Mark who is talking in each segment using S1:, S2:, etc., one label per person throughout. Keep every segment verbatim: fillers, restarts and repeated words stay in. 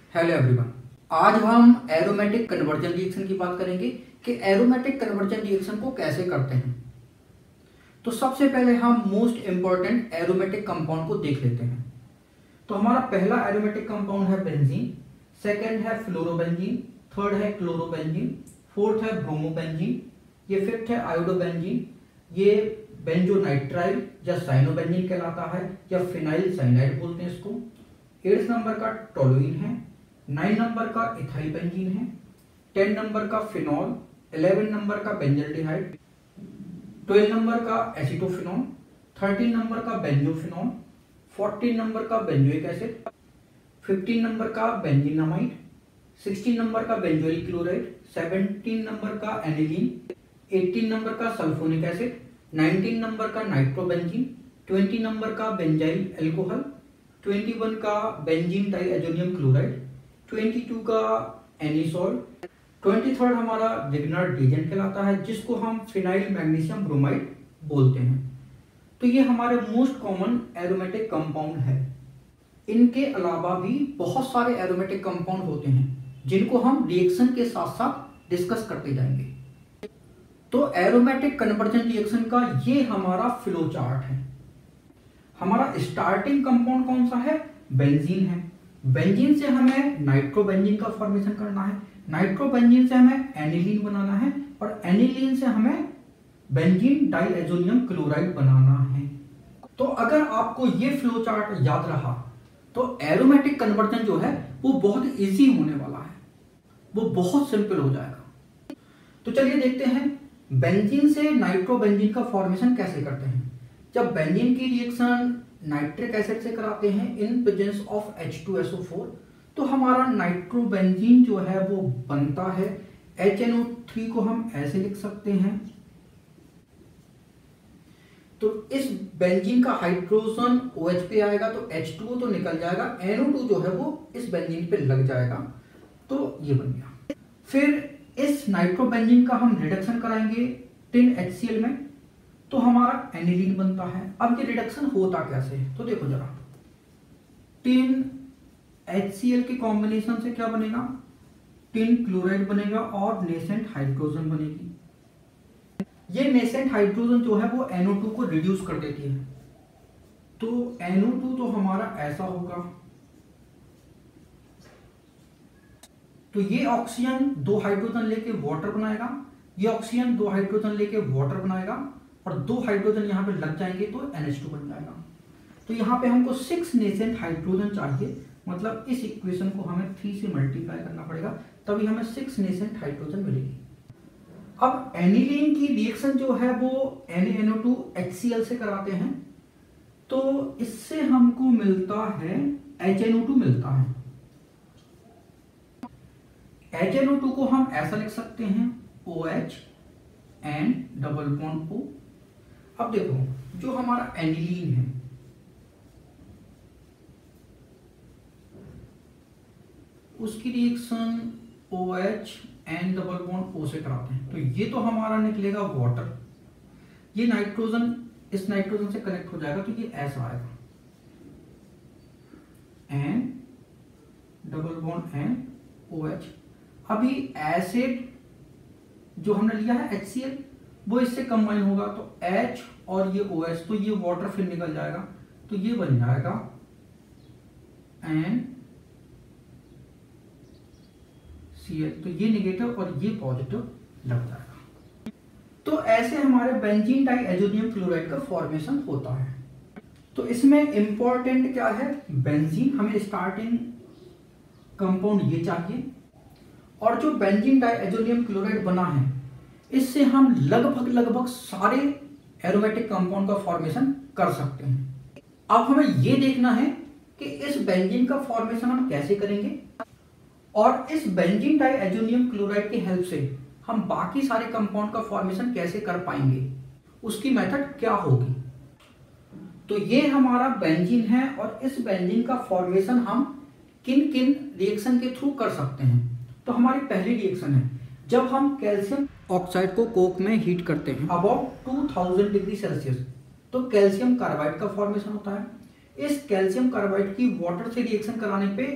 S1: Hello everyone, आज हम aromatic conversion reaction की बात करेंगे कि एरोमेटिक कन्वर्जन रिएक्शन को कैसे करते हैं। तो सबसे पहले हम मोस्ट इंपॉर्टेंट एरोमेटिक कंपाउंड को देख लेते हैं। तो हमारा पहला एरोमेटिक कंपाउंड है बेंजीन, सेकंड है फ्लोरोबेंजीन, थर्ड है क्लोरोबेंजीन, फोर्थ है ब्रोमोबेंजीन, ये फिफ्थ है आयोडोबेंजीन, ये बेंजोनाइट्राइल या साइनोबेंजीन कहलाता है या फिनाइल साइनाइड बोलते हैं इसको। एट्थ नंबर का टोलुइन है, नाइन नंबर का इथाइल बेंजीन है, टेन नंबर का फिनॉल, इलेवन नंबर का बेंजल्डिहाइड, ट्वेल्व नंबर का एसिटोफिनॉल, थर्टीन नंबर का बेंजोफिनॉल, फोर्टीन नंबर का बेंजोइक एसिड, फिफ्टीन नंबर का बेंजीनामाइड, सिक्सटीन नंबर का बेंजोइल क्लोराइड, सेवनटीन नंबर का एनिलीन, एटीन नंबर का सल्फोनिक एसिड, नाइनटीन नंबर का नाइट्रोबेंजीन, ट्वेंटी नंबर का बेंजाइल अल्कोहल, ट्वेंटी वन का benzene diazonium chloride, twenty two का anisole, twenty third हमारा Grignard डिएजेंट कहलाता है जिसको हम फिनाइल मैग्नीशियम ब्रोमाइड बोलते हैं। तो ये हमारे मोस्ट कॉमन एरोमेटिक कंपाउंड है। इनके अलावा भी बहुत सारे एरोमेटिक कंपाउंड होते हैं जिनको हम रिएक्शन के साथ साथ डिस्कस करते जाएंगे। तो एरोमेटिक कन्वर्जन रिएक्शन का ये हमारा फ्लो चार्ट है। हमारा स्टार्टिंग कंपाउंड कौन सा है? बेंजीन है। बेंजीन से हमें नाइट्रोबेंजीन का फॉर्मेशन करना है, नाइट्रोबेंजीन से हमें एनिलीन बनाना है और एनिलीन से हमें बेंजीन डाइएजोनियम क्लोराइड बनाना है। तो अगर आपको ये फ्लो चार्ट याद रहा तो एरोमेटिक कन्वर्जन जो है वो बहुत इजी होने वाला है, वो बहुत सिंपल हो जाएगा। तो चलिए देखते हैं बेंजीन से नाइट्रोबेंजीन का फॉर्मेशन कैसे करते हैं। जब बेंजीन की रिएक्शन नाइट्रिक एसिड से कराते हैं in presence of H two S O four तो हमारा नाइट्रोबेंजीन जो है वो बनता है। एच एन ओ थ्री को हम ऐसे लिख सकते हैं। तो इस बेंजीन का हाइड्रोजन OH पे आएगा तो एच टू ओ तो निकल जाएगा, एन ओ टू जो है वो इस बेंजीन पे लग जाएगा, तो ये बन गया। फिर इस नाइट्रोबेंजीन का हम रिडक्शन कराएंगे टिन एच सी एल में तो हमारा एनिलीन बनता है। अब ये रिडक्शन होता कैसे है तो देखो जरा, टिन एच सी एल के कॉम्बिनेशन से क्या बनेगा? टिन क्लोराइड बनेगा और नेसेंट हाइड्रोजन बनेगी। ये नेसेंट हाइड्रोजन जो है वो एन ओ टू को रिड्यूस कर देती है, तो एन ओ टू तो हमारा ऐसा होगा। तो ये ऑक्सीजन दो हाइड्रोजन लेके वाटर बनाएगा, ये ऑक्सीजन दो हाइड्रोजन लेके वाटर बनाएगा और दो हाइड्रोजन यहां पे लग जाएंगे तो एन एच टू बन जाएगा। तो यहां पे हमको सिक्स नेसेंट हाइड्रोजन चाहिए, मतलब इस इक्वेशन को हमें थ्री से मल्टीप्लाई करना पड़ेगा तभी हमें सिक्स नेसेंट हाइड्रोजन मिलेगी। अब एनिलीन की रिएक्शन जो है वो N A N O two H C L से कराते हैं तो इससे हमको मिलता है एच एन ओ टू मिलता है। एच एन ओ टू को हम ऐसा लिख सकते हैं OH and double bond O। अब देखो जो हमारा एनिलीन है उसकी reaction OH and double bond O से कराते हैं तो ये तो हमारा निकलेगा वाटर, ये नाइट्रोजन इस नाइट्रोजन से कनेक्ट हो जाएगा तो ये ऐसा आएगा and double bond and OH। अभी एसिड जो हमने लिया है एच सी एल वो इससे कंबाइन होगा तो H और ये OH तो ये वाटर फिर निकल जाएगा तो ये बन जाएगा एन सी एल, तो ये नेगेटिव और ये पॉजिटिव लग जाएगा। तो ऐसे हमारे बेंजीन डाइएजोनियम क्लोराइड का फॉर्मेशन होता है। तो इसमें इंपॉर्टेंट क्या है? बेंजीन, हमें स्टार्टिंग कंपाउंड ये चाहिए और जो बेंजीन डाइएजोनियम क्लोराइड बना है इससे हम लगभग लगभग सारे एरोमेटिक कंपाउंड का फॉर्मेशन कर सकते हैं। अब हमें यह देखना है कि इस बेंजीन का फॉर्मेशन हम कैसे करेंगे और इस बेंजीन डाइएजोनियम क्लोराइड की हेल्प से हम बाकी सारे कंपाउंड का फॉर्मेशन कैसे कर पाएंगे, उसकी मेथड क्या होगी। तो ये हमारा बेंजीन है और इस बेंजीन का फॉर्मेशन हम किन किन रिएक्शन के थ्रू कर सकते हैं। तो हमारी पहली रिएक्शन है जब हम कैल्शियम ऑक्साइड को कोक में हीट करते हैं about two thousand degree Celsius तो कैल्शियम कार्बाइड का फॉर्मेशन होता है। इस कैल्शियम कार्बाइड की वाटर से रिएक्शन कराने पे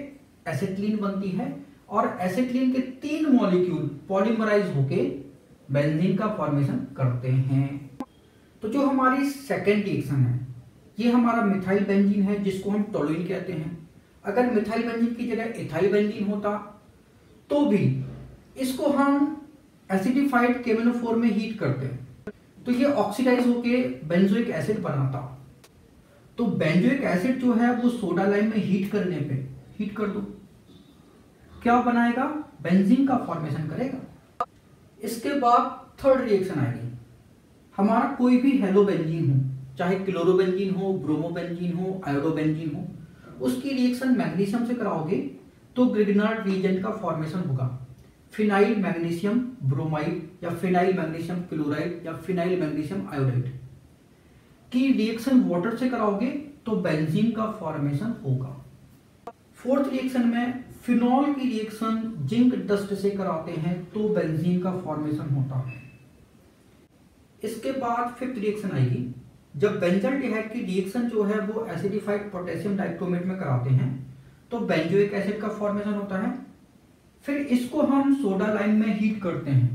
S1: एसिटिलीन बनती है और एसिटिलीन के तीन मॉलिक्यूल पॉलीमराइज होके बेंजीन का फॉर्मेशन करते हैं। तो जो हमारी सेकेंड रिएक्शन है ये हमारा मिथाइल बेंजीन है जिसको हम टोलुइन कहते हैं। अगर मिथाइल बेंजीन की जगह इथाइल बेंजीन होता तो भी इसको हम acidified K N O four में हीट करते हैं तो ये ऑक्सीडाइज होके बेंजोइक एसिड बनाता। तो बेंजोइक एसिड जो है वो सोडा लाइम में हीट करने पे, हीट कर दो, क्या बनाएगा? बेंजीन का फॉर्मेशन करेगा। इसके बाद थर्ड रिएक्शन आएगी। हमारा कोई भी हेलोबेंजीन हो, चाहे क्लोरोबेंजीन हो, ब्रोमोबेंजीन हो, आयोडोबेंजीन हो, उसकी रिएक्शन मैग्नीशियम से कराओगे तो ग्रिग्नार्ड रिएजेंट का फॉर्मेशन होगा। फिनाइल मैग्नीशियम ब्रोमाइड या फिनाइल मैग्नीशियम क्लोराइड या फिनाइल मैग्नीशियम आयोडाइड की रिएक्शन वाटर से कराओगे तो बेंजीन का फॉर्मेशन होगा। फोर्थ रिएक्शन में फिनॉल की रिएक्शन जिंक डस्ट से कराते हैं तो बेंजीन का फॉर्मेशन होता है। इसके बाद फिफ्थ रिएक्शन आएगी। जब बेंजल्डिहाइड की रिएक्शन जो है वो एसिडिफाइड पोटेशियम डाइक्रोमेट में कराते हैं तो बेंजोइक एसिड का फॉर्मेशन होता है। फिर इसको हम सोडा लाइम में हीट करते हैं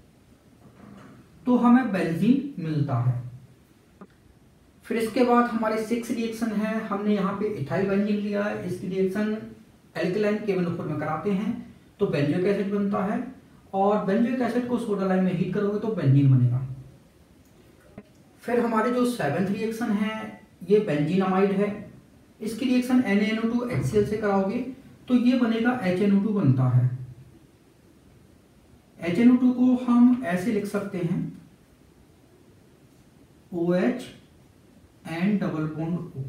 S1: तो हमें बेंजीन मिलता है। फिर इसके बाद हमारे सिक्स रिएक्शन है। हमने यहाँ पे इथाइल बेंजीन लिया है, इसकी reaction alkaline K N O four में कराते हैं तो बेंजोइक एसिड बनता है और बेंजोइक एसिड को सोडा लाइम में हीट करोगे तो बेंजीन बनेगा। फिर हमारे जो सेवेंथ रिएक्शन है ये बेंजीनामाइड है। इसकी reaction N A N O two H C L से कराओगे तो ये बनेगा एच एन ओ टू बनता है। एच एन ओ टू को हम ऐसे लिख सकते हैं O H and double bond O।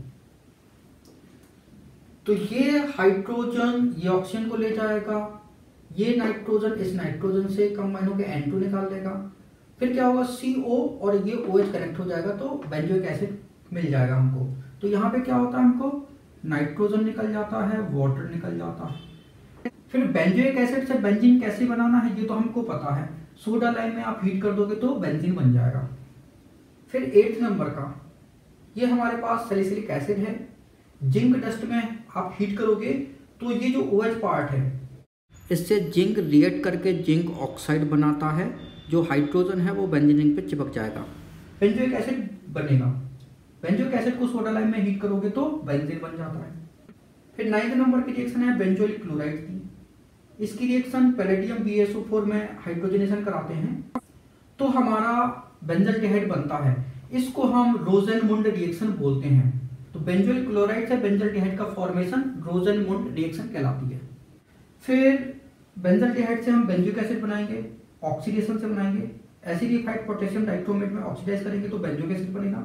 S1: तो ये हाइड्रोजन ये ऑक्सीजन को ले जाएगा, ये नाइट्रोजन इस नाइट्रोजन से कंबाइन होकर एन टू निकाल देगा। फिर क्या होगा सी ओ और ये ओ एच कनेक्ट हो जाएगा तो बेंजोइक एसिड मिल जाएगा हमको। तो यहाँ पे क्या होता है, हमको नाइट्रोजन निकल जाता है, वाटर निकल जाता है। फिर बेंजोइक एसिड से बेंजीन कैसे बनाना है ये तो हमको पता है, सोडा लाइम में आप हीट कर दोगे तो बेंजीन बन जाएगा। फिर एट्थ नंबर का ये हमारे पास सैलिसिलिक एसिड है। जिंक डस्ट में आप हीट करोगे तो ये जो ओ एच पार्ट है इससे जिंक रिएक्ट करके जिंक ऑक्साइड बनाता है, जो हाइड्रोजन है वो बेंजीन रिंग पे चिपक जाएगा, बेंजोइक एसिड बनेगा। बेंजोइक एसिड को सोडा लाइम में हीट करोगे तो बेंजीन बन जाता है। फिर नाइन्थ नंबर की रिएक्शन है बेंजोइल क्लोराइड की। इसकी reaction palladium B S O four में हाइड्रोजनेशन कराते हैं तो हमारा बेंजल्डिहाइड बनता है। इसको हम रोजेनमुंड रिएक्शन बोलते हैं। तो बेंजोइल क्लोराइड से बेंजल्डिहाइड का फॉर्मेशन रोजेनमुंड रिएक्शन कहलाती है। फिर बेंजल्डिहाइड से हम बेंजोइक एसिड बनाएंगे, ऑक्सीडेशन से बनाएंगे, एसिडिफाइड पोटेशियम डाइक्रोमेट में ऑक्सीडाइज करेंगे तो बेंजोइक एसिड बनेगा।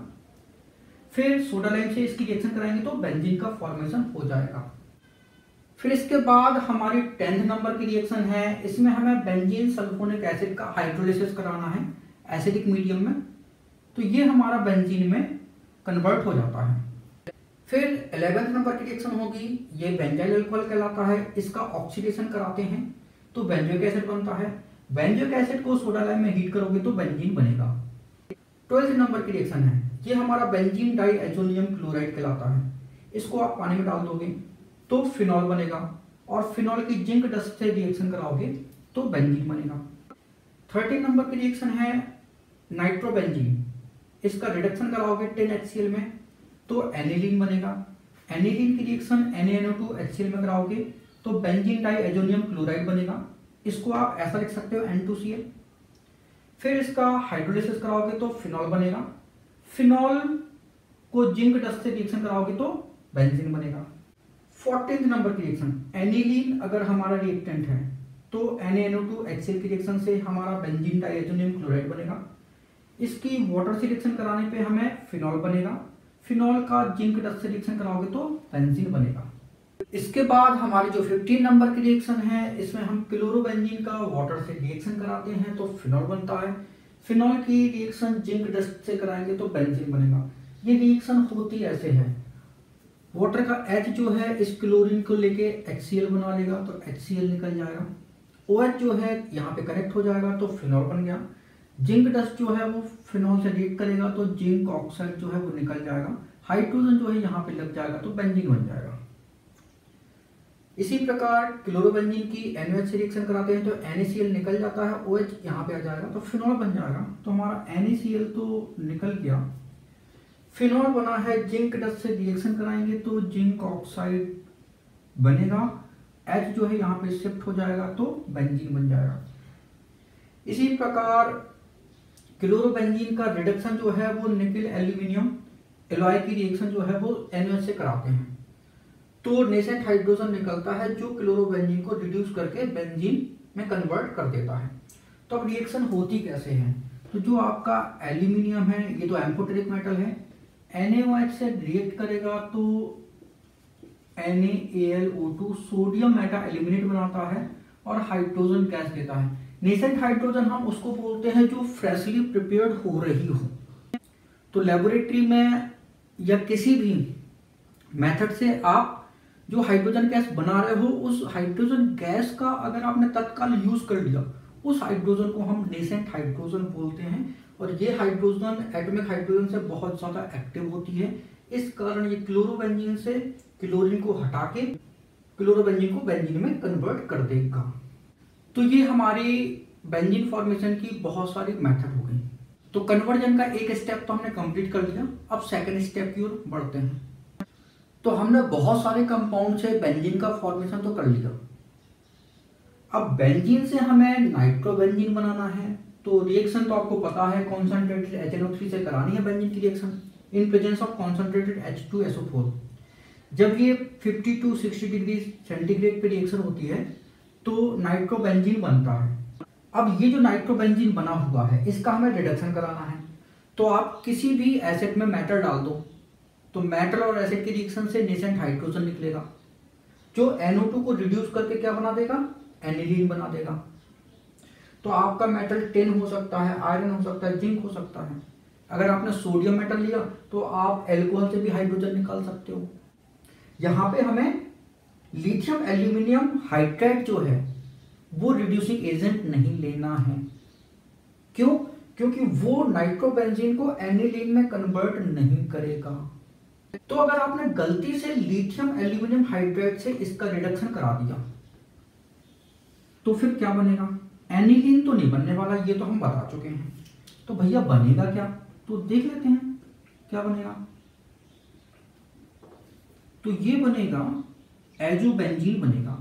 S1: फिर सोडा लाइम से इसकी रिएक्शन कराएंगे तो बेंजीन का फॉर्मेशन हो जाएगा। फिर इसके बाद हमारी टेंथ नंबर की रिएक्शन है। इसमें हमें बेंजीन सल्फोनिक एसिड का हाइड्रोलिसिस कराना है एसिडिक मीडियम में, तो ये हमारा बेंजीन में कन्वर्ट हो जाता है। फिर इलेवेंथ नंबर की रिएक्शन होगी, ये बेंजाइल अल्कोहल कहलाता है। इसका ऑक्सीडेशन कराते हैं तो बेंजोइक एसिड बनता है। बेंजोइक एसिड को सोडा लाइम में हीट करोगे तो बेंजीन बनेगा। ट्वेल्थ नंबर की रिएक्शन है, ये हमारा बेंजीन डाइएजोनियम क्लोराइड कहलाता है। इसको आप पानी में डाल दोगे तो फिनॉल बनेगा और फिनॉल की जिंक डस्ट से रिएक्शन कराओगे तो बेंजीन बनेगा। थर्टीन नंबर की रिएक्शन है नाइट्रोबेंजीन। इसका रिडक्शन कराओगे टेन एच सी एल में तो एनिलीन बनेगा। एनिलीन की reaction N A N O two H C L में कराओगे तो बेंजीन डाइएजोनियम क्लोराइड बनेगा। इसको आप ऐसा लिख सकते हो एन टू सी एल। फिर इसका हाइड्रोलिसिस कराओगे तो फिनॉल बनेगा। फिनॉल को जिंक डस्ट से रिएक्शन कराओगे तो बेंजीन बनेगा। फोर्टीन्थ नंबर की रिएक्शन एनिलीन अगर हमारा रिएक्टेंट है तो N A N O two H C L की रिएक्शन से हमारा बेंजीन डाइएजोनियम क्लोराइड बनेगा। इसकी वाटर से रिएक्शन कराने पे हमें फिनॉल बनेगा। फिनॉल का जिंक डस्ट से रिएक्शन कराओगे तो बेंजीन बनेगा। इसके बाद हमारी जो फिफ्टीन नंबर की रिएक्शन है, इसमें हम क्लोरोबेंजीन का वाटर से रिएक्शन कराते हैं तो फिनॉल बनता है। फिनॉल की रिएक्शन जिंक डस्ट से कराएंगे तो बेंजीन बनेगा। ये रिएक्शन होती ऐसे है, वाटर का H जो है इस क्लोरीन को लेके एच सी एल बना लेगा तो एच सी एल निकल जाएगा। OH जो है यहाँ पे कनेक्ट हो जाएगा तो फिनॉल बन गया। जिंक डस्ट जो है वो फिनॉल से रिएक्ट करेगा तो जिंक ऑक्साइड जो है वो निकल जाएगा। हाइड्रोजन जो है यहाँ पे लग जाएगा तो बेंजीन बन जाएगा। इसी प्रकार क्लोरोबेंजीन की एन ओ एच से रिएक्शन कराते हैं तो एन ए सी एल निकल जाता है, ओ एच यहाँ पे आ जाएगा तो फिनॉल बन जाएगा। तो हमारा एन ए सी एल तो निकल गया, फिनॉल बना है। जिंक डस्ट से रिएक्शन कराएंगे तो जिंक ऑक्साइड बनेगा, H जो है यहाँ पे शिफ्ट हो जाएगा तो बेंजीन बन जाएगा। इसी प्रकार क्लोरोबेंजीन का रिडक्शन जो है वो निकल एल्यूमिनियम एलॉय की रिएक्शन जो है वो एन ओ एच से कराते हैं तो नेसेंट हाइड्रोजन निकलता है जो क्लोरोबेंजीन को रिड्यूस करके बेंजीन में कन्वर्ट कर देता है। तो अब रिएक्शन होती कैसे है, तो जो आपका एल्यूमिनियम है ये तो एम्फोटेरिक मेटल है, एन ए ओ एच से रिएक्ट करेगा तो N A L O two sodium meta aluminate बनाता है और हाइड्रोजन गैस देता है। नेसेंट हाइड्रोजन हम उसको बोलते हैं जो फ्रेशली प्रिपेयर्ड हो रही हो। तो लेबोरेटरी में या किसी भी मेथड से आप जो हाइड्रोजन गैस बना रहे हो उस हाइड्रोजन गैस का अगर आपने तत्काल यूज कर लिया, उस हाइड्रोजन को हम नेसेंट हाइड्रोजन बोलते हैं। और ये हाइड्रोजन एटॉमिक हाइड्रोजन से बहुत ज्यादा एक्टिव होती है, इस कारण ये क्लोरोबेंजीन से क्लोरीन को हटा के क्लोरोबेंजीन को बेंजीन में कन्वर्ट कर देगा। तो ये हमारी बेंजीन फॉर्मेशन की बहुत सारी मेथड हो गई। तो कन्वर्जन का एक स्टेप तो हमने कंप्लीट कर लिया, अब सेकंड स्टेप की ओर बढ़ते हैं। तो हमने बहुत सारे कंपाउंड से बेंजीन का फॉर्मेशन तो कर लिया, अब बेंजीन से हमें नाइट्रोबेंजीन बनाना है। तो रिएक्शन तो आपको पता है, concentrated H N O three से करानी है बेंजीन की reaction in presence of concentrated H two S O four. जब ये fifty to sixty degree centigrade पे रिएक्शन होती है तो नाइट्रोबेंजीन बनता है। अब ये जो नाइट्रोबेंजीन बना हुआ है इसका हमें रिडक्शन कराना है। तो आप किसी भी एसिड में मेटल डाल दो तो मेटल और एसिड की रिएक्शन से नेसेंट हाइड्रोजन निकलेगा जो एन ओ टू को रिड्यूस करके क्या बना देगा, एनिलीन बना देगा। तो आपका मेटल टिन हो सकता है, आयरन हो सकता है, जिंक हो सकता है। अगर आपने सोडियम मेटल लिया तो आप एल्कोहल से भी हाइड्रोजन निकाल सकते हो। यहाँ पे हमें लिथियम एल्यूमिनियम हाइड्राइड जो है वो रिड्यूसिंग एजेंट नहीं लेना है। क्यों? क्योंकि वो नाइट्रोबेंजीन को एनिलीन में कन्वर्ट नहीं करेगा। तो अगर आपने गलती से लिथियम एल्यूमिनियम हाइड्राइड से इसका रिडक्शन करा दिया तो फिर क्या बनेगा, एनिलीन तो नहीं बनने वाला, ये तो हम बता चुके हैं। तो भैया बनेगा क्या, तो देख लेते हैं क्या बनेगा। तो ये बनेगा एजोबेंजीन बनेगा।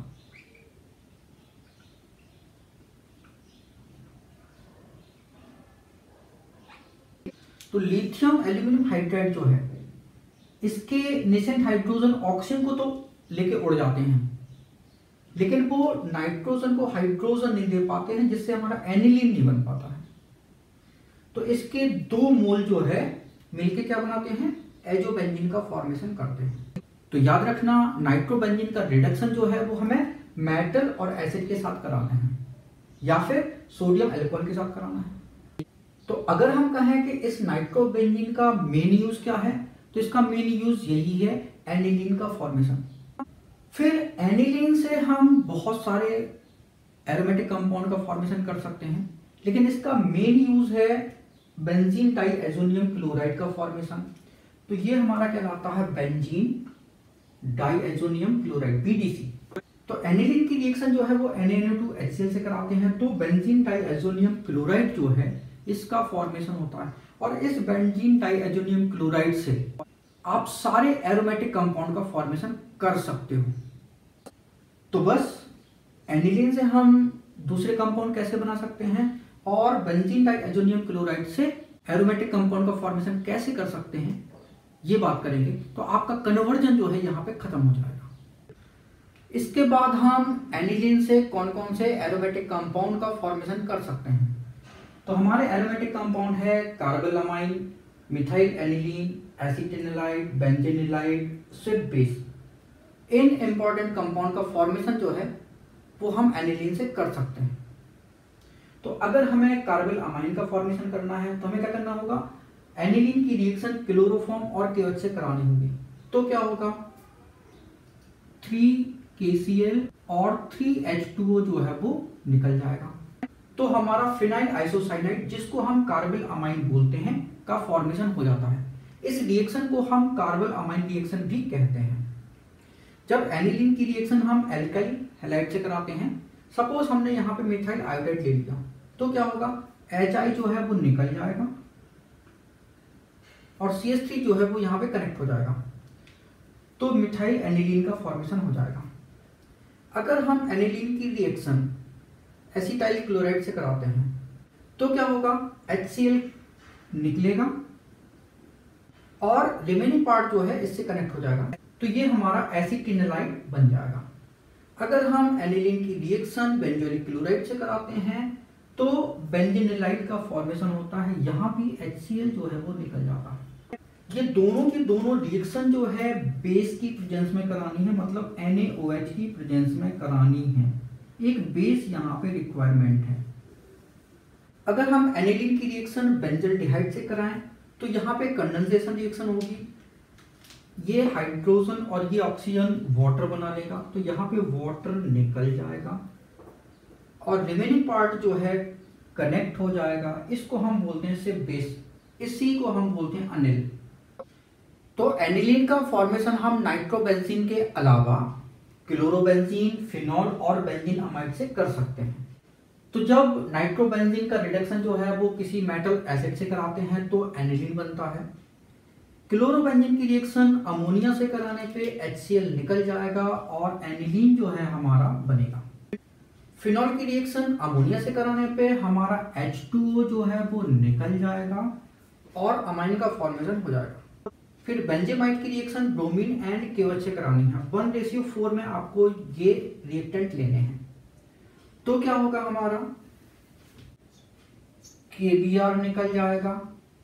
S1: तो लिथियम एल्यूमिनियम हाइड्राइड जो है इसके नेसेंट हाइड्रोजन ऑक्सीजन को तो लेके उड़ जाते हैं, लेकिन वो नाइट्रोजन को हाइड्रोजन नहीं दे पाते हैं, जिससे हमारा एनिलीन नहीं बन पाता है। तो इसके दो मोल जो है मिलके क्या बनाते हैं, एजोबेंजीन का फॉर्मेशन करते हैं। तो याद रखना नाइट्रोबेंजीन का रिडक्शन जो है वो हमें मेटल और एसिड के साथ कराना है या फिर सोडियम अल्कोहल के साथ कराना है। तो अगर हम कहें कि इस नाइट्रोबेंजीन का मेन यूज क्या है, तो इसका मेन यूज यही है, एनिलीन का फॉर्मेशन। फिर एनिलीन से हम बहुत सारे एरोमेटिक कंपाउंड का फॉर्मेशन कर सकते हैं, लेकिन इसका मेन यूज है बेंजीन डाइएजोनियम क्लोराइड का फॉर्मेशन। तो ये हमारा कहलाता है benzene diazonium chloride B D C. तो एनिलीन की रिएक्शन जो है वो N A N O two H C L से कराते हैं। तो बेंजीन डाइएजोनियम क्लोराइड जो है इसका फॉर्मेशन होता है, और इस बेंजीन डाइएजोनियम क्लोराइड से आप सारे एरोमेटिक कंपाउंड का फॉर्मेशन कर सकते हो। तो बस एनिलीन से हम दूसरे कंपाउंड कैसे बना सकते हैं और बेंजीन डाइएजोनियम क्लोराइड से एरोमेटिक कंपाउंड का फॉर्मेशन कैसे कर सकते हैं ये बात करेंगे। तो आपका कन्वर्जन जो है यहाँ पे खत्म हो जाएगा। इसके बाद हम एनिलीन से कौन कौन से एरोमेटिक कंपाउंड का फॉर्मेशन कर सकते हैं। तो हमारे एरोमेटिक कंपाउंड है carbylamine, methyl aniline, acetanilide, benzanilide, स्विफ्ट बेस। इन इंपॉर्टेंट कंपाउंड का फॉर्मेशन जो है वो हम एनिलीन से कर सकते हैं। तो अगर हमें कार्बल अमाइन का फॉर्मेशन करना है तो हमें क्या करना होगा, एनिलीन की रिएक्शन क्लोरोफॉर्म और के ओ एच से करानी होगी। तो क्या होगा, थ्री के सी एल और थ्री एच टू ओ जो है वो निकल जाएगा। तो हमारा फिनाइल आइसोसाइनाइड, जिसको हम कार्बल अमाइन बोलते हैं, का फॉर्मेशन हो जाता है। इस रिएक्शन को हम कार्बल अमाइन रिएक्शन भी कहते हैं। जब एनिलीन की रिएक्शन हम एल्काइल हैलाइड से कराते हैं, सपोज हमने यहाँ पे मिथाइल आयोडाइड ले लिया, तो क्या होगा, एच आई जो है वो निकल जाएगा और सी एच थ्री जो है वो यहाँ पे कनेक्ट हो जाएगा, तो मिथाइल एनिलीन का फॉर्मेशन हो जाएगा। अगर हम एनिलीन की रिएक्शन एसिटाइल क्लोराइड से कराते हैं तो क्या होगा, एच सी एल निकलेगा और रिमेनिंग पार्ट जो है इससे कनेक्ट हो जाएगा, तो ये हमारा एसिटिनलाइट बन जाएगा। अगर हम एनिलीन की रिएक्शन बेंजोइक क्लोराइड से कराते हैं तो बेंजीनलाइट का फॉर्मेशन होता है, यहाँ भी एच सी एल जो है वो निकल जाता है। ये दोनों की दोनों रिएक्शन जो है बेस की प्रेजेंस में करानी है, मतलब एन ए ओ एच की प्रेजेंस में करानी है। एक बेस यहाँ पे रिक्वायरमेंट है। अगर हम एनिलीन की रिएक्शन बेंजल्डिहाइड से कराएं तो यहाँ पे कंडेंसेशन रिएक्शन होगी, ये हाइड्रोजन और ये ऑक्सीजन वाटर बना लेगा, तो यहाँ पे वाटर निकल जाएगा और रिमेनिंग पार्ट जो है कनेक्ट हो जाएगा। इसको हम बोलते हैं से बेस, इसी को हम बोलते हैं अनिल। तो एनिलीन का फॉर्मेशन हम नाइट्रोबेंजीन के अलावा क्लोरोबेंजीन, फिनॉल और बेंजीन अमाइड से कर सकते हैं। तो जब नाइट्रोबेंजीन का रिडक्शन जो है वो किसी मेटल एसिड से कराते हैं तो एनिलीन बनता है। क्लोरोबेंजीन की रिएक्शन अमोनिया से कराने पे एच सी एल निकल जाएगा और एनिलीन जो है हमारा बनेगा। फिनॉल की रिएक्शन अमोनिया से कराने पे हमारा एच टू ओ जो है वो निकल जाएगा और अमाइन का फॉर्मेशन हो जाएगा। फिर बेंजेमाइड की रिएक्शन ब्रोमीन एंड के ओ एच से करानी है, वन रेशियो फोर में आपको ये रिएक्टेंट लेने हैं, तो क्या होगा, हमारा के बी आर निकल जाएगा,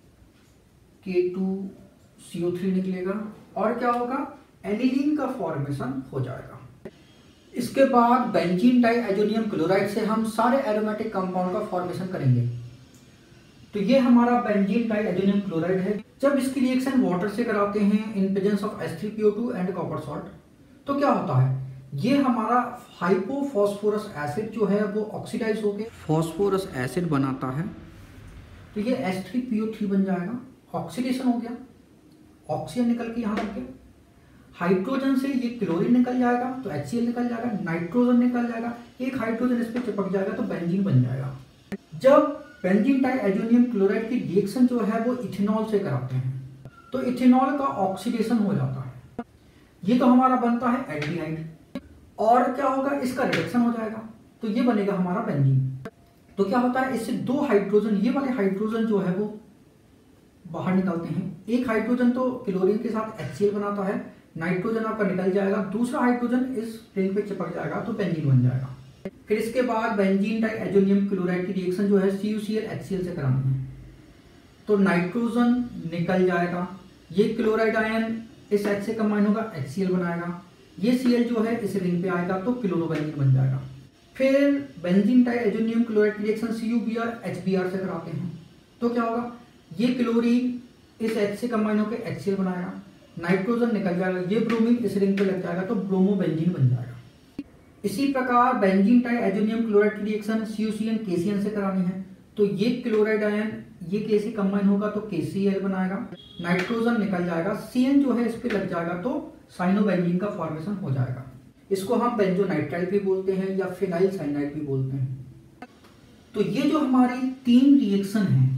S1: के टू सी ओ थ्री निकलेगा और क्या होगा, एनिलीन का फॉर्मेशन हो जाएगा। इसके बाद बेंजीन डाइएजोनियम क्लोराइड से हम सारे एरोमेटिक कंपाउंड का फॉर्मेशन करेंगे। तो ये हमारा बेंजीन डाइएजोनियम क्लोराइड है। जब इसकी रिएक्शन वाटर से कराते हैं in presence of H three P O two and copper salt, तो क्या होता है, ये हमारा हाइपोफॉस्फोरस एसिड जो है वो ऑक्सीडाइज होकर फॉस्फोरस एसिड बनाता है, तो ये H three P O three बन जाएगा, ऑक्सीडेशन हो गया, ऑक्सीजन निकल के यहाँ लग गया, हाइड्रोजन से ये क्लोरीन निकल जाएगा तो एच सी एल निकल जाएगा, नाइट्रोजन निकल जाएगा, एक हाइड्रोजन इस पे चिपक जाएगा तो बेंजीन बन जाएगा। जब बेंजीन डाइएजोनियम क्लोराइड की रिएक्शन जो है वो इथेनॉल से कराते हैं तो इथेनॉल का ऑक्सीडेशन हो जाता है, ये तो हमारा बनता है एल्डिहाइड, और क्या होगा, इसका रिडक्शन हो जाएगा तो ये बनेगा हमारा बेंजीन। तो क्या होता है, इससे दो हाइड्रोजन, ये वाले हाइड्रोजन जो है वो बाहर निकलते हैं, एक हाइड्रोजन तो क्लोरीन के साथ एच सी एल बनाता है, नाइट्रोजन आपका निकल जाएगा, दूसरा हाइड्रोजन इस रिंग पे चिपक जाएगा तो बेंजीन बन जाएगा। फिर इसके बाद बेंजीन डाइएजोनियम क्लोराइड की रिएक्शन जो है C U C L H C L से करानी है, तो नाइट्रोजन निकल जाएगा, ये क्लोराइड आयन इस H से कंबाइन होगा, एच सी एल बनाएगा, ये Cl जो है इस रिंग पे आएगा तो क्लोरोबेंजीन बन जाएगा। फिर बेंजीन डाइएजोनियम क्लोराइड की reaction C U B R H B R से कराते हैं, तो क्या होगा, ये क्लोरीन इस H से कंबाइन होकर एच सी एल बनाएगा, नाइट्रोजन निकल जाएगा, ये ब्रोमीन इस रिंग पे लग जाएगा तो ब्रोमोबेंजीन बन जाएगा। इसी प्रकार बेंजीन डाइएजोनियम क्लोराइड की reaction C U C N K C N से करानी है, तो ये क्लोराइड आयन ये के सी कंबाइन होगा तो के सी एल बनाएगा, नाइट्रोजन निकल जाएगा, सी एन जो है इस पे लग जाएगा तो साइनोबेंजीन का फॉर्मेशन हो जाएगा। इसको हम बेंजोनाइट्राइल भी बोलते हैं या फिनाइल साइनाइड भी बोलते हैं। तो ये जो हमारी तीन रिएक्शन हैं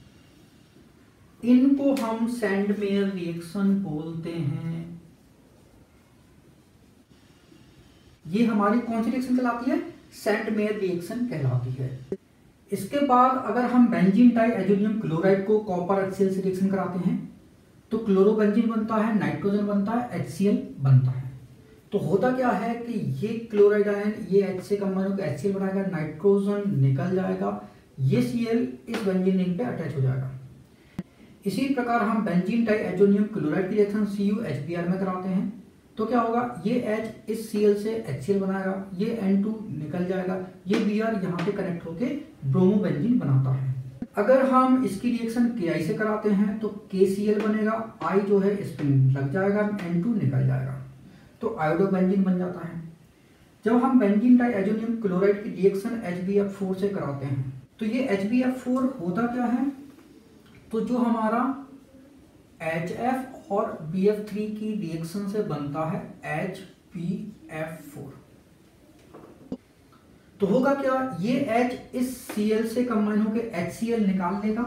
S1: इनको हम सैंडमेयर रिएक्शन बोलते हैं। ये हमारी कौन सी रिएक्शन कहलाती है, सैंडमेयर रिएक्शन कहलाती है। इसके बाद अगर हम बेंजीन डाइएजोनियम क्लोराइड को कॉपर एच सी एल से रिएक्शन कराते हैं तो क्लोरोबेंजीन बनता है, नाइट्रोजन बनता है, एच सी एल बनता है। तो होता क्या है कि ये क्लोराइड आयन ये H से कंबाइन होकर एच सी एल बनाएगा, नाइट्रोजन निकल जाएगा, ये Cl इस बेंजीन रिंग पे अटैच हो जाएगा। इसी प्रकार हम बेंजीन डाइएजोनियम क्लोराइड की reaction C U H B R में कराते हैं तो क्या होगा, ये H इस Cl से एच सी एल बनाएगा, ये एन टू निकल जाएगा, ये Br यहाँ पे कनेक्ट होके ब्रोमोबेंजीन बनाता है। अगर हम इसकी रिएक्शन Ki से कराते हैं तो के सी एल बनेगा, I जो है इस पे लग जाएगा, एन टू निकल जाएगा तो आयोडोबेंजीन बन जाता है। जब हम बेंजीन डाइएजोनियम क्लोराइड की reaction H B F four से कराते हैं तो ये एच बी एफ फोर होता क्या है, तो जो हमारा एच एफ और बी एफ थ्री की रिएक्शन से बनता है H बी एफ फोर। तो होगा क्या, ये H इस Cl से कंबाइन होकर HCl निकाल लेगा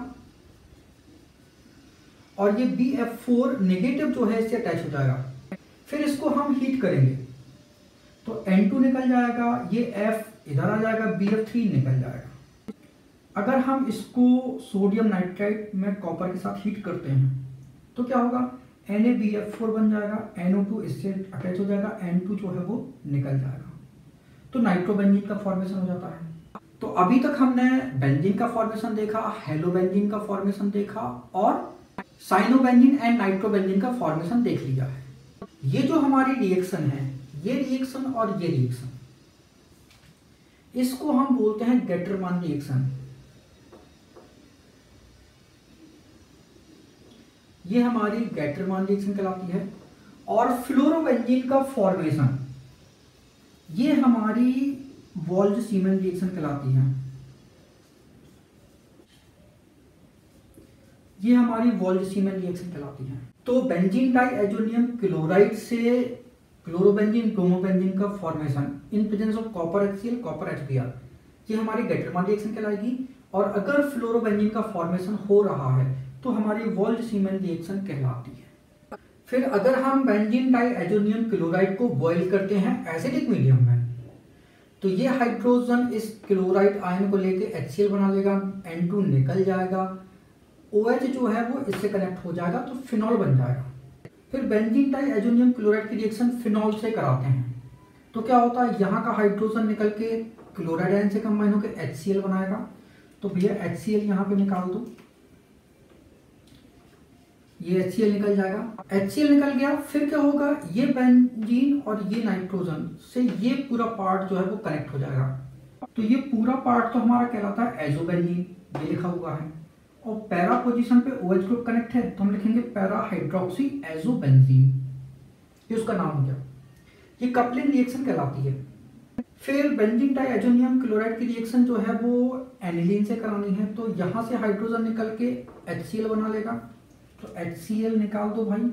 S1: और ये बी एफ फोर नेगेटिव जो है इससे अटैच हो जाएगा। फिर इसको हम हीट करेंगे तो एन टू निकल जाएगा, ये F इधर आ जाएगा, बी एफ थ्री निकल जाएगा। अगर हम इसको सोडियम नाइट्राइड में कॉपर के साथ हीट करते हैं तो क्या होगा, N A B F four बन जाएगा, एन ओ टू इससे अटैच हो जाएगा, एन टू जो है वो निकल जाएगा, तो नाइट्रोबेंजीन का फॉर्मेशन हो जाता है। तो अभी तक हमने बेंजीन का फॉर्मेशन देखा, हेलोबेंजीन का फॉर्मेशन देखा और साइनोबेंजीन एंड नाइट्रोबेंजीन का फॉर्मेशन देख लिया है। ये जो हमारी रिएक्शन है, ये रिएक्शन और ये रिएक्शन, इसको हम बोलते हैं गेटरमान रिएक्शन। ये हमारी गेटरमान रिएक्शन कहलाती है। और फ्लोरोबेंजीन का फॉर्मेशन, ये हमारी वॉल्ज सीमेन रिएक्शन कहलाती है। ये हमारी वॉल्ज सीमेन रिएक्शन कहलाती है। तो बेंजीन डाइएजोनियम क्लोराइड से क्लोरोबेंजीन ब्रोमोबेंजीन का formation in presence of copper HCl copper HBr, ये हमारी गेटरमान रिएक्शन कहलाएगी। और अगर फ्लोरोबेंजीन का फॉर्मेशन हो रहा है तो हमारी वॉल्ज सीमेन रिएक्शन कहलाती है। फिर अगर हम बेंजीन डाइएजोनियम क्लोराइड को बॉयल करते हैं एसिडिक मीडियम में, तो ये हाइड्रोजन इस क्लोराइड आयन को लेके HCl बना लेगा, एन टू निकल जाएगा, OH जो है वो इससे कनेक्ट हो जाएगा तो फिनॉल बन जाएगा। फिर बेंजीन डाइएजोनियम क्लोराइड की रिएक्शन फिनॉल से कराते हैं तो क्या होता है, यहाँ का हाइड्रोजन निकल के क्लोराइड आयन से कंबाइन होकर HCl बनाएगा। तो भैया HCl यहाँ पे निकाल दो, ये HCl निकल जाएगा, HCl निकल गया। फिर क्या होगा, ये बेंजीन और ये नाइट्रोजन से ये पूरा पार्ट जो है वो कनेक्ट हो जाएगा। तो ये पूरा पार्ट तो हमारा कहलाता है एजोबेंजीन, ये लिखा हुआ है। और पैरा पोजीशन पे OH ग्रुप कनेक्ट है तो हम लिखेंगे पैरा हाइड्रोक्सी एजोबेंजीन, ये उसका नाम हो गया। ये कपलिंग रिएक्शन कहलाती है। फिर बेंजीन डाइएजोनियम क्लोराइड की रिएक्शन जो है वो एनिलीन से करानी है, तो यहाँ से हाइड्रोजन निकल के HCl बना लेगा, तो HCl निकाल दो भाई,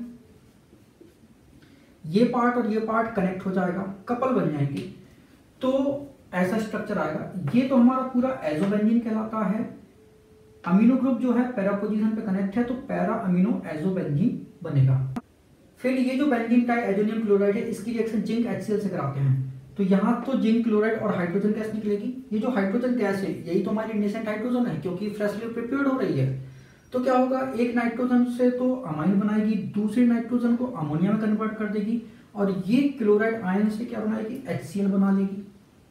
S1: ये पार्ट और ये पार्ट कनेक्ट हो जाएगा, कपल बन जाएंगे, तो ऐसा स्ट्रक्चर आएगा। ये तो हमारा पूरा एजोबेंजीन कहलाता है। अमीनो ग्रुप जो है पैरा पोजीशन पे कनेक्ट है तो पैरा अमीनो एजोबेंजीन बनेगा। फिर ये जो बेंजीन डाइएजोनियम क्लोराइड है इसकी रिएक्शन जिंक HCl से कराते हैं, तो यहाँ तो जिंक क्लोराइड और हाइड्रोजन गैस निकलेगी। ये जो हाइड्रोजन गैस है यही तो हमारी नेसेंट हाइड्रोजन है, क्योंकि फ्रेशली प्रिपेयर्ड हो रही है। तो क्या होगा, एक नाइट्रोजन से तो अमाइन बनाएगी, दूसरे नाइट्रोजन को अमोनिया में कन्वर्ट कर देगी और ये क्लोराइड आयन से क्या बनाएगी, HCl बना लेगी।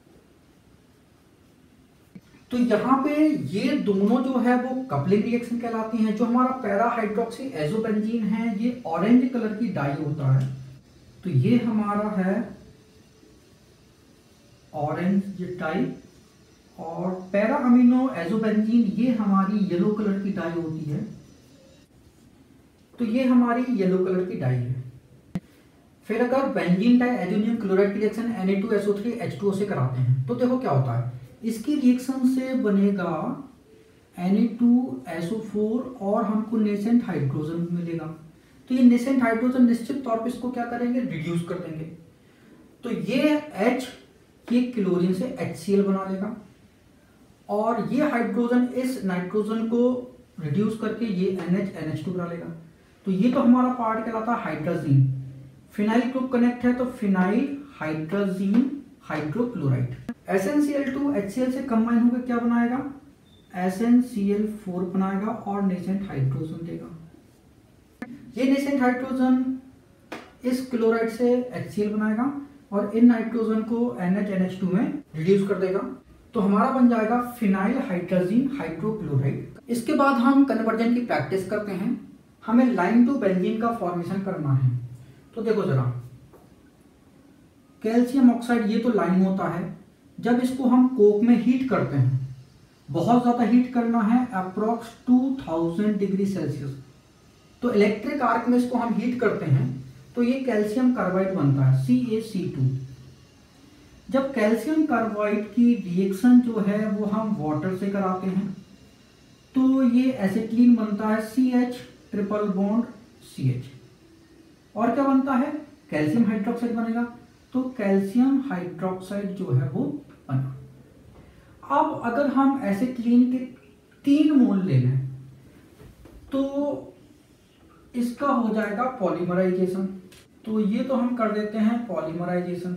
S1: तो यहाँ पे ये दोनों जो है वो कपलिंग रिएक्शन कहलाती हैं। जो हमारा पैरा हाइड्रोक्सी एजोबेंजीन है ये ऑरेंज कलर की डाई होता है, तो ये हमारा है ऑरेंज डाई। और पैरा अमीनो एजोबेंजीन ये हमारी येलो कलर की डाई होती है, तो ये हमारी येलो कलर की डाई है। फिर अगर बेंजीन डाइएजोनियम क्लोराइड की reaction N A two S O three H two O से कराते हैं तो देखो क्या होता है, इसकी रिएक्शन से बनेगा N A two S O four और हमको नेसेंट हाइड्रोजन मिलेगा। तो ये नेसेंट हाइड्रोजन निश्चित तौर पे इसको क्या करेंगे, रिड्यूस कर देंगे। तो ये H ये क्लोरीन से HCl बना लेगा और ये हाइड्रोजन इस नाइट्रोजन को रिड्यूस करके ये NH एन एच टू बना लेगा। तो ये तो हमारा पार्ट कहलाता है हाइड्रोजीन। फिनाइल ग्रुप कनेक्ट है तो phenyl hydrazine hydrochloride. S N C L two H C L से कंबाइन होकर क्या बनाएगा, S N C L four बनाएगा और नेसेंट हाइड्रोजन देगा। ये नेसेंट हाइड्रोजन इस क्लोराइड से HCl बनाएगा और इन नाइट्रोजन को N H N H two में रिड्यूस कर देगा, तो हमारा बन जाएगा फिनाइल हाइड्रोजीन हाइड्रोक्लोराइड। इसके बाद हम कन्वर्जन की प्रैक्टिस करते हैं। हमें लाइन टू बेंजीन का फॉर्मेशन करना है। तो देखो जरा, कैल्शियम ऑक्साइड ये तो लाइन होता है, जब इसको हम कोक में हीट करते हैं, बहुत ज्यादा हीट करना है, approx two thousand degree Celsius, तो इलेक्ट्रिक आर्क में इसको हम हीट करते हैं तो ये कैल्शियम कार्बाइड बनता है सी ए सी टू। जब कैल्शियम कार्बाइड की रिएक्शन जो है वो हम वाटर से कराते हैं तो ये एसिटिलीन बनता है C H triple bond C H, और क्या बनता है, कैल्शियम हाइड्रोक्साइड बनेगा। तो कैल्शियम हाइड्रोक्साइड जो है वो बना। अब अगर हम एसिटिलीन के तीन मोल ले लें तो इसका हो जाएगा पॉलीमराइजेशन। तो ये तो हम कर देते हैं पॉलीमराइजेशन,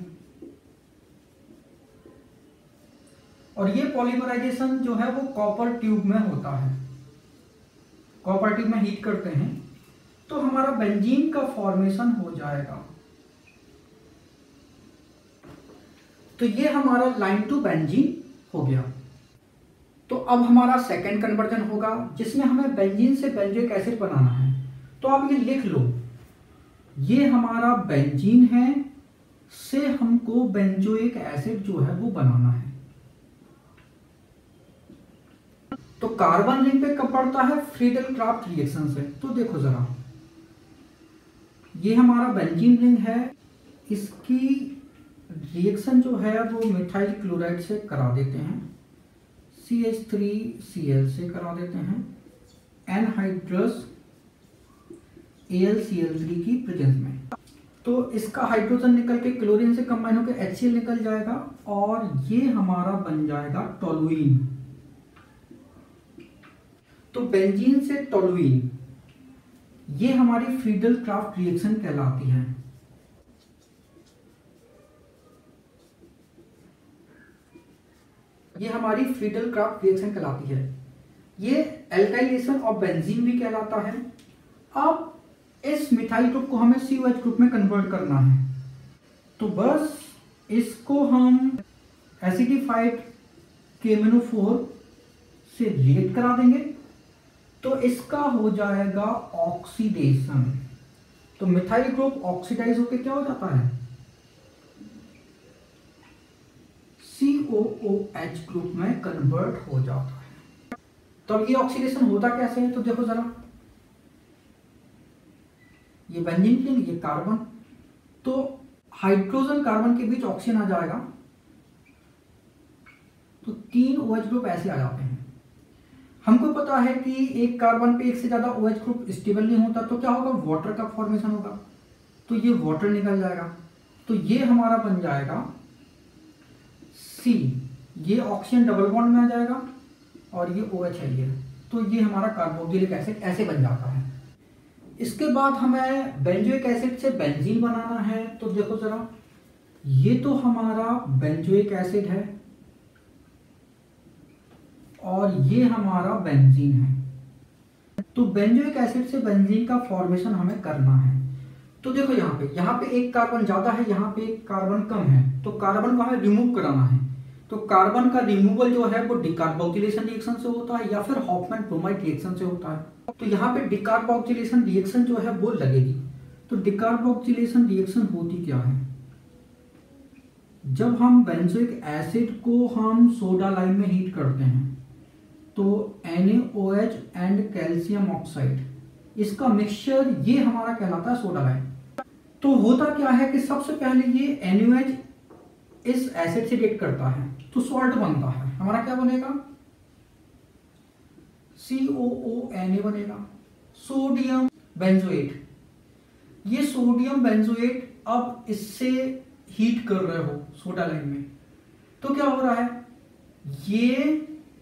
S1: और ये पॉलीमराइजेशन जो है वो कॉपर ट्यूब में होता है। कॉपर ट्यूब में हीट करते हैं तो हमारा बेंजीन का फॉर्मेशन हो जाएगा। तो ये हमारा लाइन टू बेंजीन हो गया। तो अब हमारा सेकेंड कन्वर्जन होगा जिसमें हमें बेंजीन से बेंजोइक एसिड बनाना है। तो आप ये लिख लो, ये हमारा बेंजीन है, से हमको बेंजोइक एसिड जो है वो बनाना है। तो कार्बन रिंग पे कब पड़ता है? फ्रीडल क्राफ्ट रिएक्शन से। तो देखो जरा, ये हमारा बेंजीन रिंग है, इसकी रिएक्शन जो है वो मिथाइल क्लोराइड से करा देते हैं, C H three C L से करा देते हैं, anhydrous A L C L three की प्रेजेंस में। तो इसका हाइड्रोजन निकल के क्लोरीन से कंबाइन होकर एच सी एल निकल जाएगा और ये हमारा बन जाएगा टोलुइन। तो बेंजीन से टोलुइन, ये हमारी फ्रीडल क्राफ्ट रिएक्शन कहलाती है। ये हमारी फ्रीडल क्राफ्ट रिएक्शन कहलाती है। ये एल्काइलेशन ऑफ बेंजीन भी कहलाता है। अब इस मिथाइल ग्रुप को हमें सी ओ एच ग्रुप में कन्वर्ट करना है। तो बस इसको हम acidified K M N O four से रिएक्ट करा देंगे तो इसका हो जाएगा ऑक्सीडेशन। तो मिथाइल ग्रुप ऑक्सीडाइज होकर क्या हो जाता है? C O O H group में कन्वर्ट हो जाता है। तो अब ये ऑक्सीडेशन होता कैसे है? तो देखो जरा, ये बेंजीन रिंग, ये कार्बन, तो हाइड्रोजन कार्बन के बीच ऑक्सीजन आ जाएगा तो तीन ओ एच ग्रुप ऐसे आ जाते हैं। हमको पता है कि एक कार्बन पे एक से ज्यादा ओ एच ग्रुप स्टेबल नहीं होता, तो क्या होगा? वाटर का फॉर्मेशन होगा। तो ये वाटर निकल जाएगा, तो ये हमारा बन जाएगा सी, ये ऑक्सीजन डबल बॉन्ड में आ जाएगा और ये ओ एच है ये, तो ये हमारा कार्बोक्सिलिक एसिड ऐसे बन जाता है। इसके बाद हमें बेंजोइक एसिड से बेंजीन बनाना है। तो देखो जरा, ये तो हमारा बेंजोइक एसिड है और ये हमारा बेंजीन है। तो बेंजोइक एसिड से बेंजीन का फॉर्मेशन हमें करना है। तो देखो यहाँ पे यहाँ पे एक कार्बन ज्यादा है, यहाँ पे एक कार्बन कम है, तो कार्बन को हमें रिमूव कराना है। तो कार्बन का रिमूवल जो है वो डिकार्बोक्सिलेशन रिएक्शन से होता है या फिर हॉफमैन ब्रोमाइड रिएक्शन से होता है। तो यहाँ पे डिकार्बोक्सिलेशन रिएक्शन जो है वो लगेगी। तो डिकार्बोक्सिलेशन रिएक्शन होती क्या है? जब हम बेंजोइक एसिड को हम सोडा लाइम में हीट करते हैं तो N A O H and calcium oxide, इसका मिक्सचर ये हमारा कहलाता है सोडा लाइम। तो होता क्या है कि सबसे पहले ये एन ओ एच इस एसिड से रिएक्ट करता है तो सॉल्ट बनता है। हमारा क्या बनेगा? सी ओ ओ एन ए बनेगा, सोडियम बेंजोएट। ये सोडियम बेंजोएट अब इससे हीट कर रहे हो सोडा लाइम में, तो क्या हो रहा है? ये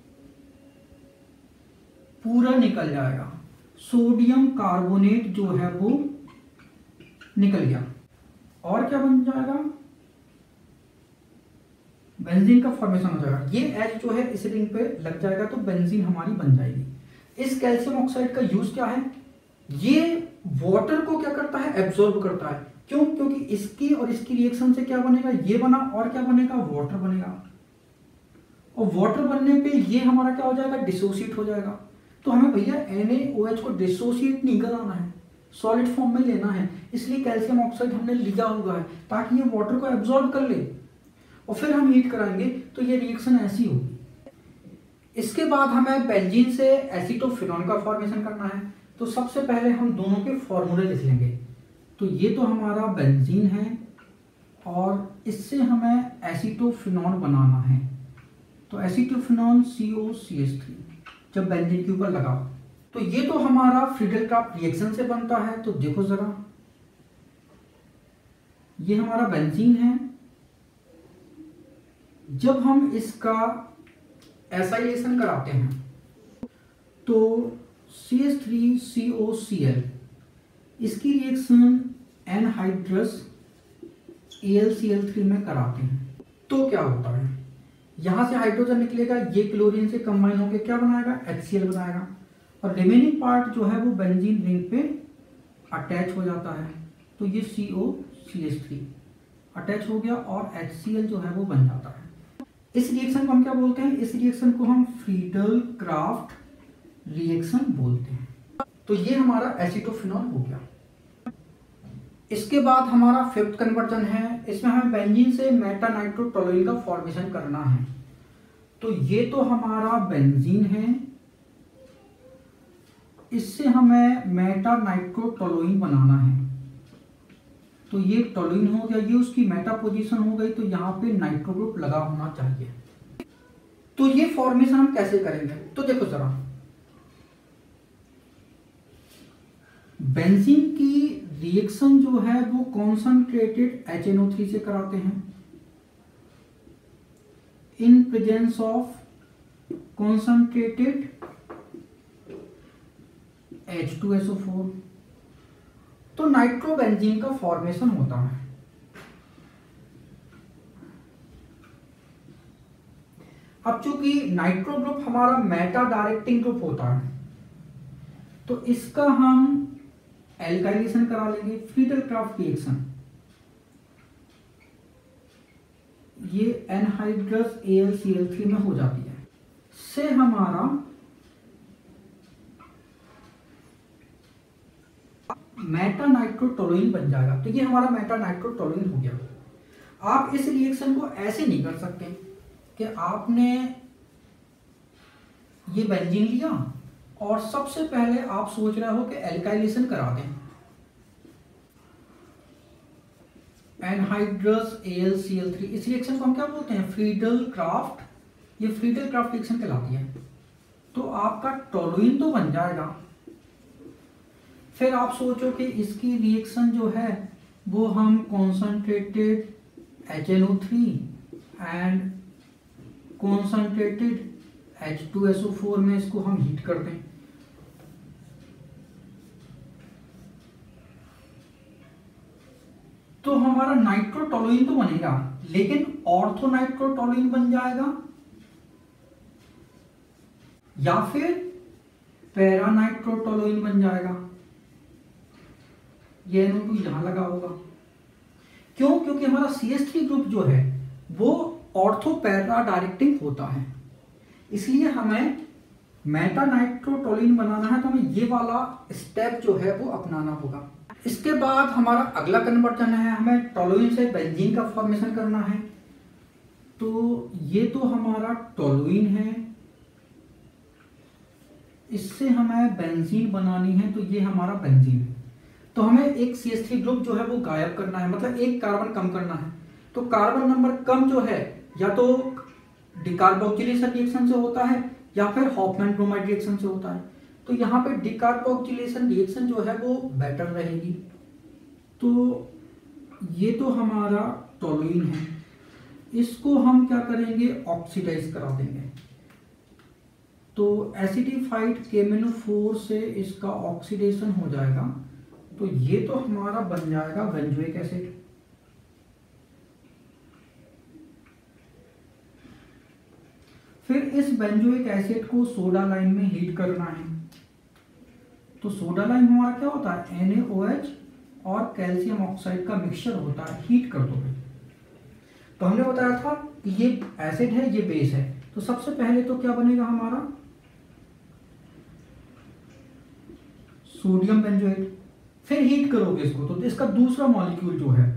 S1: पूरा निकल जाएगा, सोडियम कार्बोनेट जो है वो निकल गया और क्या बन जाएगा? बेंजीन का फॉर्मेशन हो जाएगा। ये एच जो है इस रिंग पे लग जाएगा तो बेंजीन हमारी बन जाएगी। इस कैल्शियम ऑक्साइड का यूज क्या है? ये वाटर को क्या करता है? एब्जॉर्ब करता है। क्यों? क्योंकि इसकी और इसकी रिएक्शन से क्या बनेगा? ये बना और क्या बनेगा? वाटर बनेगा। और वाटर बनने पे ये हमारा क्या हो जाएगा? डिसोसिएट हो जाएगा। तो हमें भैया एन ए ओ एच को डिसोसिएट नहीं कराना है, सॉलिड फॉर्म में लेना है, इसलिए कैल्शियम ऑक्साइड हमने लिया हुआ है ताकि ये वाटर को एब्जॉर्ब कर ले और फिर हम हीट कराएंगे तो ये रिएक्शन ऐसी होगी। इसके बाद हमें बेंजीन से एसीटोफिनॉन का फॉर्मेशन करना है। तो सबसे पहले हम दोनों के फॉर्मूले लिख लेंगे। तो ये तो हमारा बेंजीन है और इससे हमें एसीटोफिनॉन बनाना है। तो acetophenone C O C H three जब बेंजीन के ऊपर लगाओ तो ये तो हमारा फ्रीडल क्राफ्ट रिएक्शन से बनता है। तो देखो जरा, ये हमारा बेंजीन है। जब हम इसका एसाइलेशन कराते हैं तो C H three C O C L इसकी reaction anhydrous A L C L three में कराते हैं तो क्या होता है, यहां से हाइड्रोजन निकलेगा, ये क्लोरीन से कंबाइन होकर क्या बनाएगा, एच सी एल बनाएगा, और रिमेनिंग पार्ट जो है वो बेंजीन रिंग पे अटैच हो जाता है। तो ये C O C H three attach हो गया और एच सी एल जो है वो बन जाता है। इस रिएक्शन को हम क्या बोलते हैं, इस रिएक्शन को हम फ्रीडल क्राफ्ट रिएक्शन बोलते हैं। तो ये हमारा एसीटोफिनॉल हो गया। इसके बाद हमारा फिफ्थ कन्वर्जन है, इसमें हमें बेंजीन से मेटा नाइट्रोटोलुइन का फॉर्मेशन करना है। तो ये तो हमारा बेंजीन है, इससे हमें मेटा नाइट्रोटोलुइन बनाना है। तो ये टोलुइन हो गया, ये उसकी मेटा पोजीशन हो गई, तो यहाँ पे नाइट्रो ग्रुप लगा होना चाहिए। तो ये फॉर्मेशन हम कैसे करेंगे, तो देखो जरा, बेंजीन की रिएक्शन जो है वो concentrated H N O three से कराते हैं in presence of concentrated H two S O four. तो नाइट्रोबेंजीन का फॉर्मेशन होता है। अब चूंकि नाइट्रो ग्रुप हमारा मेटा डायरेक्टिंग ग्रुप होता है तो इसका हम एल्काइलेशन करा लेंगे, फ्रीडल क्राफ्ट रिएक्शन। ये anhydrous A L C L three में हो जाती है, से हमारा मेटा नाइट्रोटोलुइन बन जाएगा। तो ये हमारा मेटा नाइट्रोटोलुइन हो गया। आप इस रिएक्शन को ऐसे नहीं कर सकते कि आपने ये बेंजीन लिया और सबसे पहले आप सोच रहे हो कि एल्काइलेशन करा दें, anhydrous A L C L three. इस रिएक्शन को हम क्या बोलते हैं, फ्रीडल क्राफ्ट, ये फ्रीडल क्राफ्ट रिएक्शन कहलाती है। तो आपका टोलुइन तो बन जाएगा, फिर आप सोचो कि इसकी रिएक्शन जो है वो हम concentrated H N O three and concentrated H two S O four में इसको हम हीट कर दें। तो हमारा नाइट्रोटोलुइन तो बनेगा, लेकिन ऑर्थोनाइट्रोटोलुइन बन जाएगा या फिर पैरानाइट्रोटोलुइन बन जाएगा। ये एन ओ टू यहां लगा होगा, क्यों, क्योंकि हमारा सी एच थ्री ग्रुप जो है वो ऑर्थो पैरा डायरेक्टिंग होता है, इसलिए हमें मेटा नाइट्रोटोलुइन बनाना है। तो हमें ये वाला स्टेप जो है वो अपनाना होगा। इसके बाद हमारा अगला कन्वर्जन है, हमें टोलुइन से बेंजीन का फॉर्मेशन करना है। तो ये तो हमारा टोलुइन है, इससे हमें बेंजीन बनानी है, तो ये हमारा बेंजीन है। तो हमें एक सी एच थ्री ग्रुप जो है वो गायब करना है, मतलब एक कार्बन कम करना है। तो कार्बन नंबर कम जो है या तो डिकार्बोक्सिलेशन रिएक्शन से होता है या फिर हॉफमैन ब्रोमाइड रिएक्शन से होता है। तो यहाँ पे डिकार्बोक्सिलेशन रिएक्शन जो है वो बेटर रहेगी। तो ये तो हमारा टोलुइन है, इसको हम क्या करेंगे, ऑक्सीडाइज करा देंगे। तो acidified K M N O four से इसका ऑक्सीडेशन हो जाएगा। तो ये तो हमारा बन जाएगा बेंजोइक एसिड। फिर इस बेंजोइक एसिड को सोडा लाइम में हीट करना है। तो सोडा लाइम हमारा क्या होता है, एन ए ओ एच और कैल्शियम ऑक्साइड का मिक्सचर होता है, हीट कर दोगे। तो हमने बताया था कि ये एसिड है, ये बेस है। तो सबसे पहले तो क्या बनेगा हमारा, सोडियम बेंजोएट। फिर हीट करोगे इसको तो इसका दूसरा मॉलिक्यूल जो है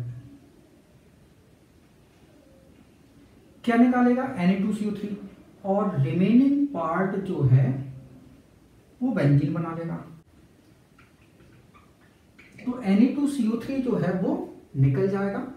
S1: क्या निकालेगा, N A two C O three, और रिमेनिंग पार्ट जो है वो बेंजीन बना देगा। तो N A two C O three जो है वो निकल जाएगा।